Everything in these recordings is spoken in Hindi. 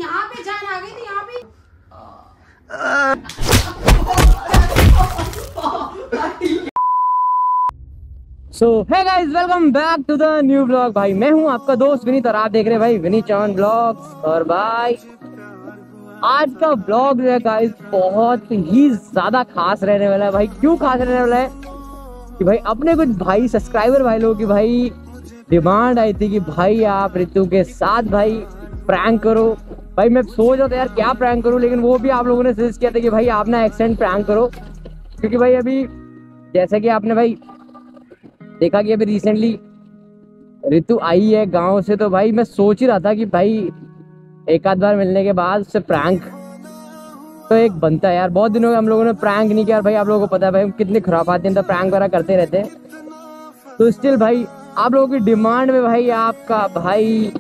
यहाँ पे जान आ गई थी यहाँ पे। So hey guys, welcome back to the new blog. भाई मैं हूँ आपका दोस्त विनीत और आप देख रहे हैं भाई विनीत चौहान ब्लॉग्स। और भाई आज का ब्लॉग जो है गाइस बहुत ही ज्यादा खास रहने वाला है। भाई क्यों खास रहने वाला है कि भाई अपने कुछ भाई सब्सक्राइबर भाई लोगों की भाई डिमांड आई थी कि भाई आप रितु के साथ भाई प्रैंक करो। भाई मैं सोच रहा था यार क्या प्रैंक करूं, लेकिन वो भी आप लोगों ने सजेस्ट किया था कि भाई आप ना एक्सेंट प्रैंक करो, क्योंकि भाई अभी जैसे कि आपने भाई देखा कि अभी रिसेंटली रितु आई है गांव से, तो भाई मैं सोच ही रहा था कि भाई एक आध बार मिलने के बाद उससे प्रैंक तो एक बनता है यार। बहुत दिनों में हम लोगों ने प्रैंक नहीं किया भाई, आप लोगों को पता है भाई हम कितने खुराफाती हैं, तो प्रैंक वगैरह करते रहते हैं। तो स्टिल भाई आप लोगों की डिमांड में भाई आपका भाई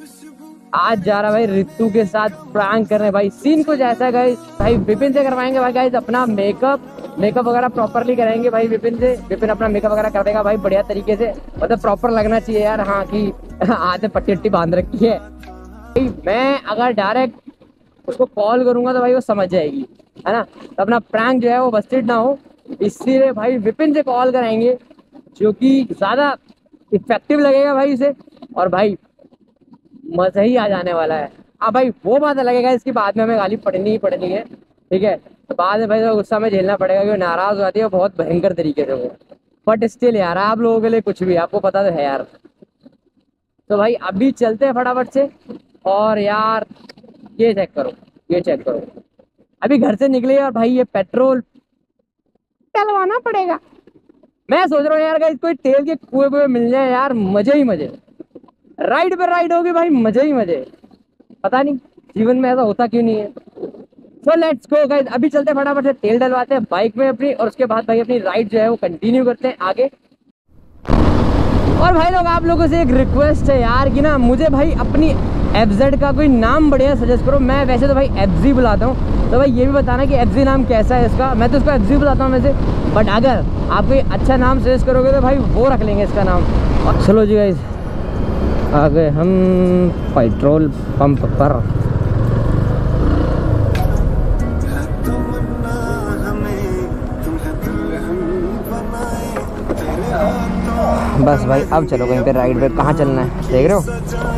आज जा रहा भाई रितु के साथ प्रैंक करने। भाई सीन कुछ ऐसा है गाइस, भाई विपिन से करवाएंगे भाई गाइस अपना मेकअप वगैरह प्रॉपरली कराएंगे भाई विपिन से। विपिन अपना मेकअप वगैरह कर देगा भाई बढ़िया तरीके से, मतलब प्रॉपर लगना चाहिए यार। हाँ कि आज पट्टी वट्टी बांध रखी है भाई। मैं अगर डायरेक्ट उसको कॉल करूंगा तो भाई वो समझ जाएगी, है ना। तो अपना प्रैंक जो है वो बस्टेड ना हो, इसलिए भाई विपिन से कॉल कराएंगे जो कि ज्यादा इफेक्टिव लगेगा भाई से, और भाई मजा ही आ जाने वाला है। अब भाई वो बात लगेगा इसकी बाद में हमें गाली पड़नी ही पड़नी है, ठीक है। तो बाद में भाई तो गुस्सा में झेलना पड़ेगा क्योंकि नाराज हो जाती है बहुत भयंकर तरीके से वो। बट स्टिल यार आप लोगों के लिए कुछ भी, आपको पता तो है यार। तो भाई अभी चलते हैं फटाफट से। और यार ये चेक करो, ये चेक करो, अभी घर से निकले और भाई ये पेट्रोल डलवाना पड़ेगा। मैं सोच रहा हूँ यार गाइस कोई तेल के कुएं मिल जाए यार, मजे ही मजे। राइड पे राइड होगी भाई, मजे ही मजे। पता नहीं जीवन में ऐसा होता क्यों नहीं है। सो लेट्स गो गाइस, अभी चलते हैं फटाफट से तेल डलवाते हैं बाइक में अपनी, और उसके बाद भाई अपनी राइड जो है वो कंटिन्यू करते हैं आगे। और भाई लोग आप लोगों से एक रिक्वेस्ट है यार कि ना मुझे भाई अपनी FZ का कोई नाम बढ़िया सजेस्ट करो। मैं वैसे तो भाई FZ बुलाता हूँ, तो भाई ये भी बताना कि FZ नाम कैसा है इसका। मैं तो इसको FZ बुलाता हूँ वैसे, बट अगर आप कोई अच्छा नाम सजेस्ट करोगे तो भाई वो रख लेंगे इसका नाम। और चलो जी गाइस आ गए हम पेट्रोल पंप पर। बस भाई अब चलो कहीं पे राइड पे, कहाँ चलना है देख रहे हो।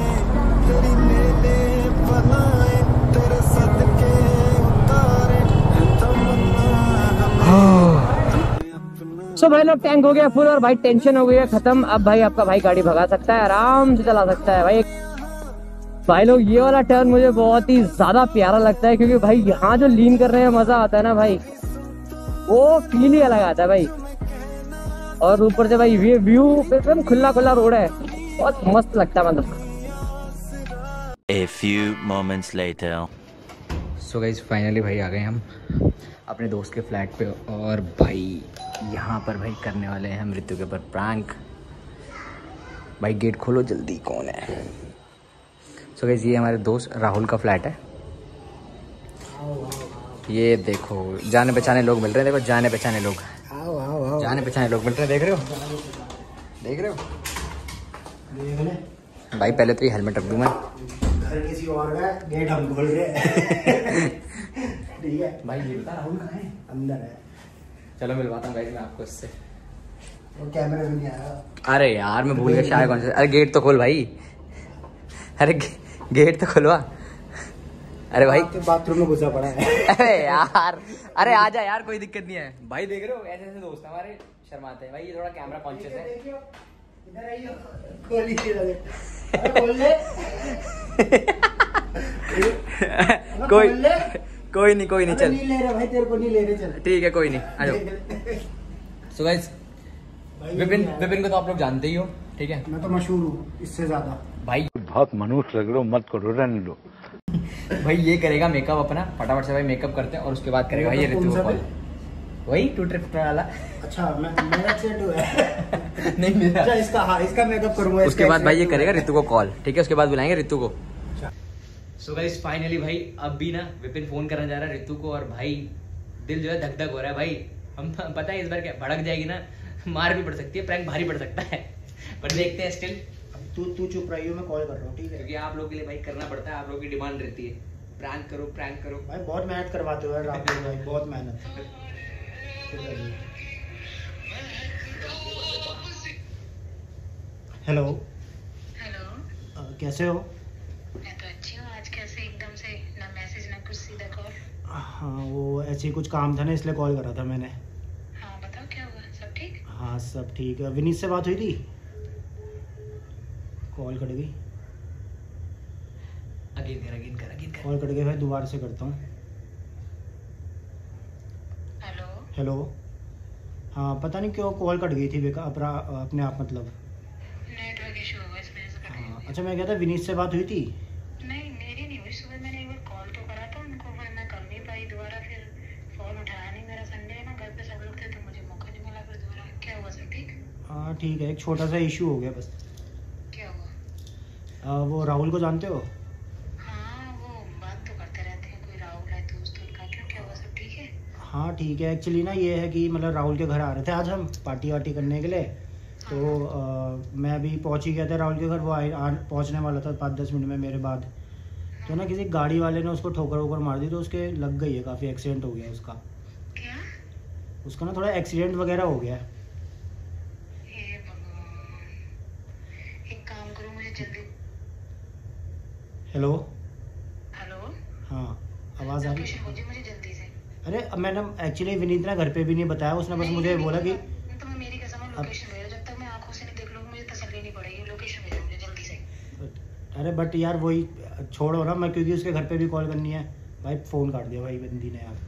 सो भाई लोग टैंक हो गया फुल और भाई टेंशन हो गई है खत्म। अब भाई आपका भाई गाड़ी भगा सकता है, आराम से चला सकता है भाई। भाई लोग ये वाला टर्न मुझे बहुत ही ज्यादा प्यारा लगता है, क्योंकि भाई यहाँ जो लीन करने में मजा आता है ना भाई, वो फील ही अलग आता है भाई। और ऊपर से भाई व्यू एकदम खुला खुला रोड है, बहुत मस्त लगता है मतलब। A few moments later. So guys finally भाई आ गए हम अपने दोस्त के फ्लैट पे, और भाई यहाँ पर भाई करने वाले हैं हम ऋतु के ऊपर प्रैंक। भाई गेट खोलो जल्दी, कौन है। सो गाइस ये हमारे दोस्त राहुल का फ्लैट है। ये देखो जाने पहचाने लोग मिल रहे हैं, देखो जाने पहचाने लोग, जाने पहचाने लोग मिल रहे हैं, देख रहे हो, देख रहे हो भाई। पहले तो ये हेलमेट रख दूँ मैं, घर किसी और का गेट हम खोल रहे हैं। ठीक है भाई ये बता राहुल कहाँ है। अंदर है, चलो मिलवाता हूँ गाइस मैं आपको इससे। वो कैमरे में नहीं आया। अरे यार मैं भूल गया शायद कौन सा। अरे गेट तो खोल भाई, अरे गेट तो खुलवा। अरे भाई बाथरूम में घुसा पड़ा है। अरे यार, अरे आजा यार, कोई दिक्कत नहीं है भाई। देख रहे हो ऐसे ऐसे दोस्त हमारे शर्माते हैं भाई, ये थोड़ा कैमरा कॉन्शियस है। इधर आइयो, खोलिए, खोल ले। कोई नहीं चल, नहीं ले रहे भाई, तेरे को नहीं ले रहे, चल ठीक है कोई नहीं, आ जाओ। सो गाइस विपिन को तो आप लोग जानते ही हो, ठीक है। मैं तो मशहूर हूँ इससे ज्यादा भाई, बहुत मनुष्य लग रहे हो, मत करो, रहने दो। भाई ये करेगा मेकअप अपना, फटाफट से भाई मेकअप करते हैं और उसके बाद करेगा ये ऋतु को कॉल। वही 2 ट्रिप वाला। अच्छा मेरा सेट हुआ है। नहीं मेरा। अच्छा इसका, हाँ इसका मेकअप करूंगा। उसके बाद भाई ये करेगा ऋतु को कॉल, ठीक है। उसके बाद बुलाएंगे ऋतु को। सो गाइस फाइनली भाई अब भी ना विपिन फोन करने जा रहा है ऋतु को, और भाई दिल जो है धक धक हो रहा है भाई। हम पता है इस बार क्या भड़क जाएगी ना, मार भी पड़ सकती है, प्रैंक भारी पड़ सकता है, पर देखते हैं। स्टिल तू चुप रहियो, मैं कॉल कर रहा हूँ, ठीक है। क्योंकि आप लोगों के लिए भाई करना पड़ता है, आप लोगों की डिमांड रहती है। प्रैंक करो प्रैंक करो। भाई बहुत मेहनत करवाते हो यार आप लोग भाई, बहुत मेहनत। हेलो हेलो, कैसे हो? मैं तो अच्छी हूँ। आज कैसे एकदम से ना मैसेज ना कुछ, सीधा कॉल? हाँ वो ऐसे ही कुछ काम था ना, इसलिए कॉल करा था मैंने। हाँ बताओ क्या हुआ, सब ठीक? हाँ सब ठीक है। विनीत से बात हुई थी? कॉल कट गई। अगेन कर। कॉल कट गई भाई, दोबारा से करता हूँ। Hello, hello. हाँ पता नहीं क्यों कॉल कट गई थी अपने आप मतलब। नेटवर्क इशू होगा इस वजह से कट गई हाँ होगी। अच्छा, मैं कहता विनीत से बात हुई थी? नहीं मेरी नहीं हुई। सुबह मैंने एक बार कॉल तो करा था उनको, पर मैं कर नहीं पाई दोबारा, फिर फोन उठाया नहीं। मेरा संडे है ना, घर पे सब लोग थे तो मुझे मौका नहीं मिला। फिर दोबारा क्या हुआ, सब ठीक? हाँ ठीक है, एक छोटा सा इशू हो गया बस। क्या हुआ? वो राहुल को जानते हो? हाँ वो बात तो करते रहते हैं, कोई राहुल है दोस्त उनका। क्यों, क्या हुआ, सब ठीक है? हाँ ठीक है। एक्चुअली ना ये है कि मतलब राहुल के घर आ रहे थे आज हम पार्टी वार्टी करने के लिए, तो मैं अभी पहुंच ही गया था राहुल के घर। वो पहुंचने वाला था 5-10 मिनट में मेरे बाद। तो ना किसी गाड़ी वाले ने उसको ठोकर वोकर मार दी, तो उसके लग गई है, काफ़ी एक्सीडेंट हो गया उसका। क्या? उसका ना थोड़ा एक्सीडेंट वगैरह हो गया है। हे भगवान, एक काम करो, मुझे जल्दी। हेलो। हेलो, हाँ आवाज़ आ रही लोकेशन है? भेजिए मुझे जल्दी से। अरे अब मैंने एक्चुअली विनीत ने घर पे भी नहीं बताया, उसने बस नहीं, मुझे नहीं, बोला कि तो मैं मेरी कसम है, लोकेशन भेजो। जब तक मैं आंखों से नहीं देख लूंगी मुझे तसल्ली नहीं पड़ेगी। लोकेशन भेजो मुझे जल्दी से। अरे बट यार वही छोड़ो ना, मैं क्योंकि उसके घर पे भी कॉल करनी है। भाई फ़ोन काट दिया भाई बंदी ने यार।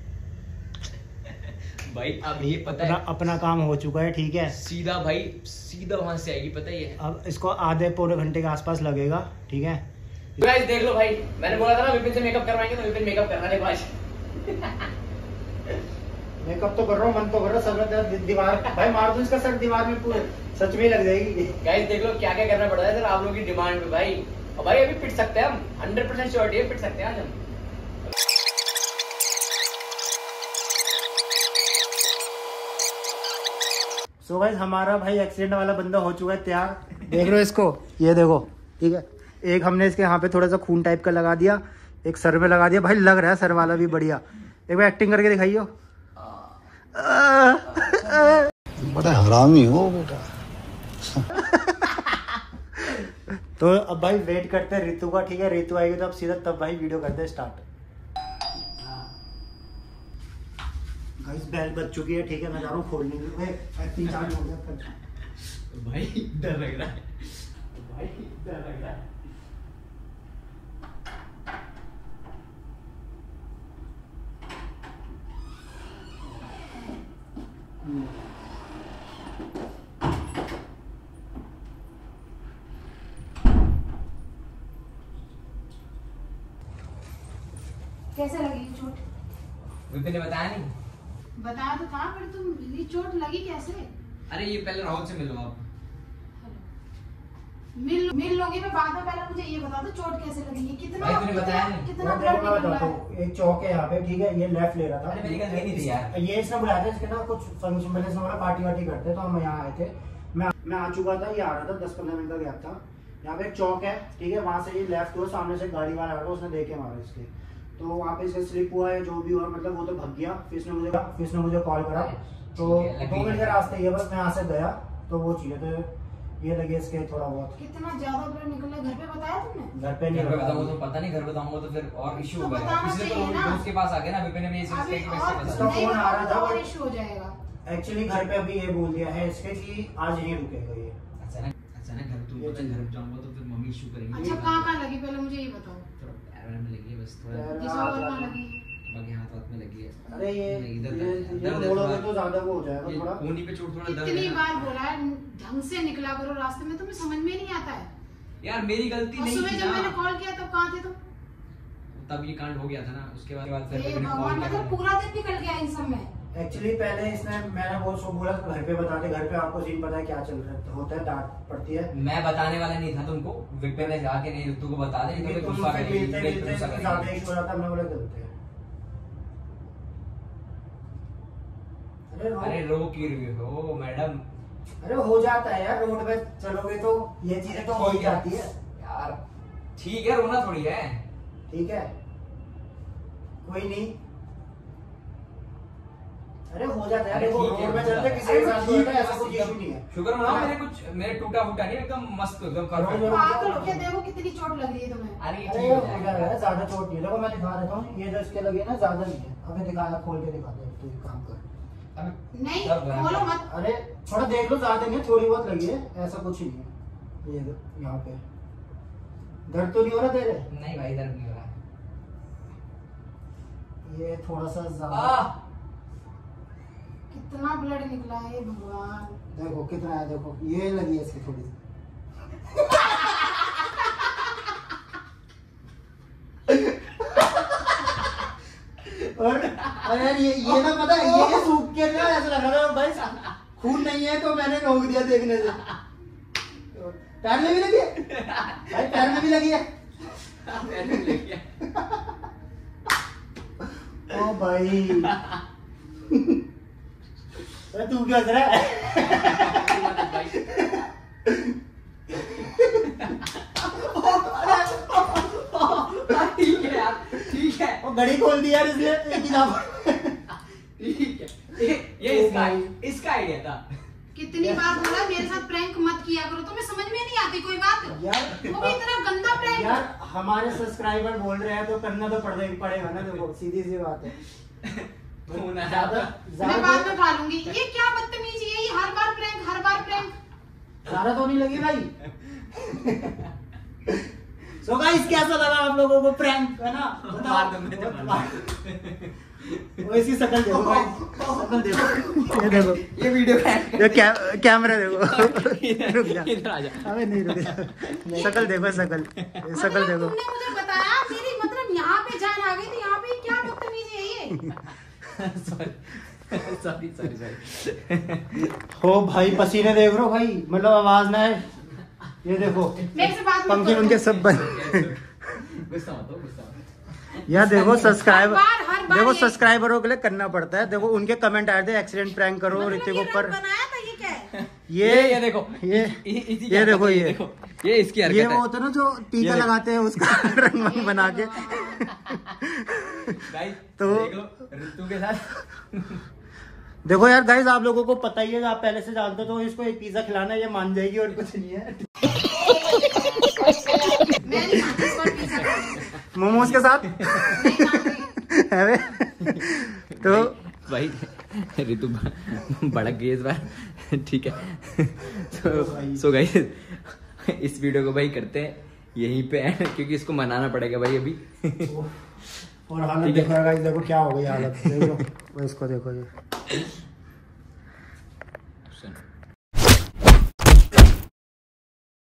भाई अब ये पता है अपना काम हो चुका है, ठीक है। सीधा भाई सीधा वहां से आएगी, पता ही है। अब इसको आधे पौने घंटे के आसपास लगेगा, ठीक है। गाइस देख लो भाई, मैंने बोला था ना विपिन से मेकअप करवाएंगे, तो विपिन मेकअप करवाने को आज। मेकअप तो कर रहा हूँ, मन तो कर रहा है, सब दीवार भाई मार दूं इसका सर दीवार में, पूरे सच में लग जाएगी। गाइस देख लो क्या क्या करना पड़ रहा है सर आप लोगों की डिमांड पे भाई। और भाई अभी पिट सकते हैं हम, 100% श्योरिटी है, पिट सकते हैं आज हम। सो गाइस हमारा भाई एक्सीडेंट वाला बंदा हो चुका है तैयार। देख लो इसको, ये देखो, ठीक है। एक हमने इसके यहाँ पे थोड़ा सा खून टाइप का लगा दिया, एक सर में लगा दिया। भाई लग रहा है सर वाला भी बढ़िया। एक बार एक्टिंग करके दिखाइयो। बड़ा हरामी हो बेटा। तो अब भाई वेट करते हैं ऋतु का, ठीक है। ऋतु आएगी तो अब सीधा तब भाई वीडियो करते हैं स्टार्ट। गाइस बेल बज चुकी है, ठीक है। मैं जा रहा हूँ खोलने के लिए। एक्टिंग चालू हो गया भाई डर लग रहा है। भाई, डर लग रहा है। कैसे लगी चोट? विपिन ने बताया नहीं। बताया तो था, पर तुम ये चोट लगी कैसे? अरे ये पहले राहुल से मिलो आप। मिल लोगे मैं बाद में, पहले मुझे ये बता दो चोट कैसे लगी है, कितना भाई तूने बताया नहीं। कितना ब्लड निकल रहा है? एक चौक है यहाँ पे, ठीक है। ये लेफ्ट ले रहा था। अरे मेरी गलती नहीं थी यार। ये इसने बुलाया था, इसके ना कुछ फंक्शन मैंने इसने पार्टी वार्टी करते, तो हम यहाँ आए थे। मैं आ चुका था, ये आ रहा था, 10-15 मिनट का गैप था। यहाँ पे एक चौक है, ठीक है। वहाँ से ये लेफ्ट हुआ, सामने से गाड़ी वाला आ रहा था, उसने देख के मारा इसके। तो वहाँ पे इसका स्लिप हुआ है, जो भी हुआ मतलब वो तो भग गया। फिर इसने मुझे कॉल करा, तो 2 मिनट का रास्ता ही है बस। मैं यहाँ से गया तो वो चीजें तो ये लगे इसके थोड़ा बहुत। कितना ज्यादा ब्लड निकल रहा है? घर पे बताया तुमने? घर पे नहीं बताऊंगा तो पता नहीं, घर बताऊंगा तो फिर और इशू तो होगा। बताना इसलिए तो चाहिए ना। दोस्त के पास आ गया ना। विपिन ने मेरी अभी सिस्टर के और इसका नहीं फोन आ रहा था, और but- इशू हो जाएगा। एक्चुअली घर पे अभी ये बोल दिया है इसके कि आज नहीं रुकेगा ये। अच्छा ना घर तुम पता घर जाऊंगा तो फिर मम्मी इशू करेंगी। अच्छा कहाँ कहाँ लगी, पहले मुझे ये बताओ। थोड़ा पैर में लगी है बस, थोड़ा पैर- जिस और कहाँ लगी? बाकी हाथ में लगी है। अरे ये इधर बोलोगे तो ज्यादा वो हो जाएगा थोड़ा। कोहनी पे चोट थोड़ा दर्द कितनी है। बार बोला है ढंग से निकला करो रास्ते में, तुम्हें समझ में नहीं आता है। यार मेरी गलती और नहीं सुबह थी जब मैंने ना। कॉल किया तब कहाँ थे तुम? तब ये कांड हो गया था ना, उसके बाद फिर हे विपिन ने भगवान, कॉल मतलब किया। पूरा दिन निकल गया इन सब में। एक्चुअली पहले इसने मैंने बोला घर पे बता दे, घर पे आपको सीन पता है क्या चल रहा है, होता है, डांट पड़ती है। मैं बताने वाला नहीं था तुमको। विपिन ने जाके नहीं ऋतु को बता दे, नहीं तो तुम गुस्सा फिर करेगी, मिलते फिर गुस्सा मिलते ज्यादा करेगी। इशू हो रहा था। हमने बोला चलते हैं। अरे रो क्यों रही हो मैडम? अरे हो जाता है यार, रोड पे चलोगे तो ये चीजें तो हो ही जाती है यार ठीक है, रोना थोड़ी है। ठीक है। कोई नहीं, अरे हो जाता है, अरे देखो ठीक है, रोड में हो चलते जाता है। किसी के साथ भी होता है, ऐसा कुछ इशू नहीं है। शुगर मनाओ, मेरे टूटा फूटा नहीं, एकदम मस्त, एकदम perfect। पागल हो क्या? देखो कितनी चोट लग रही है तुम्हें। अरे ये अरे ठीक हो हो जाएगा। है, ज्यादा चोट नहीं है। देखो मैं दिखा देता हूँ, ये जो इसके लगी है ना ज्यादा नहीं है। अबे दिखाया, खोल के दिखा दे, तू एक काम कर। नहीं खोलो मत। अरे थोड़ा देख लो, ज्यादा नहीं है, थोड़ी बहुत लगी है, ऐसा कुछ ही नहीं है। ये यहाँ पे दर्द तो नहीं हो रहा तेरे? नहीं भाई, दर्द नहीं हो रहा। ये थोड़ा सा ज्यादा, कितना ब्लड निकला है भगवान। देखो कितना है, देखो ये लगी है इसकी थोड़ी सी। और अरे यार ये ना पता है, ये सूख के ना ऐसा लग रहा था भाई खून नहीं है, तो मैंने रोक दिया देखने से। पैर में भी लगी है भाई, पैर में भी लगी है। पैर में लगी है। ओ भाई अरे तू क्यों हंस रहा है? ठीक है यार, ठीक है। वो घड़ी खोल दी यार इसने, एक ही नाम। ठीक है, ये इसका आइडिया था। कितनी बार बोला मेरे साथ प्रैंक मत किया करो, तुम्हें समझ में नहीं आती कोई बात? यार वो भी इतना गंदा प्रैंक। यार हमारे सब्सक्राइबर बोल रहे हैं तो करना तो पड़ेगा ना, देखो सीधी सी बात है। मैं बाद में उठा लूंगी। ये क्या बदतमीजी है, ये हर बार प्रैंक, हर बार प्रैंक। सारा तो नहीं लगी भाई। सो गाइस कैसा लगा आप लोगों को प्रैंक, है ना? वो इसकी शक्ल देखो भाई, शक्ल देखो, ये देखो, ये वीडियो ये कैमरा देखो। रुक जा, इधर आ जा। अबे नहीं रुक जा, शक्ल देखो, शक्ल देखो। तुमने मुझे बताया, मेरी मतलब यहाँ पे जान आ गई थी, यहाँ पे क्या बदतमीजी है ये? सॉरी। हो भाई पसीने देख लो भाई, मतलब आवाज ना है। ये देखो मेरे से बात मत पंखे करो। उनके सब बंद। गुस्सा मत हो, गुस्सा मत। यार देखो सब्सक्राइबर, हर बार देखो ये- सब्सक्राइबरों के लिए करना पड़ता है। देखो उनके कमेंट आए थे, एक्सीडेंट प्रैंक करो मतलब ऋतिक ये ऊपर। रंग बनाया था, ये क्या है? ये देखो, ये इसी ये देखो, ये देखो, ये इसकी ये हरकत वो है। होता है ना जो टीका लगाते हैं उसका रंग वंग बना के। गाइस तो- देख लो ऋतु के साथ। देखो यार गाइस, आप लोगों को पता ही है, आप पहले से जानते हो, तो इसको एक पिज्जा खिलाना, ये मान जाएगी और कुछ नहीं है। मैं नहीं मानती इसको पिज़्ज़ा खाना। मोमोज के साथ नहीं मान रही। है वे? तो भाई ऋतु भड़क गई इस बार। ठीक है, सो गाइस इस वीडियो को भाई करते हैं यहीं पे है, क्योंकि इसको मनाना पड़ेगा भाई अभी। और हालत देखो गाइस, देखो क्या हो गई हालत, देखो इसको देखो ये।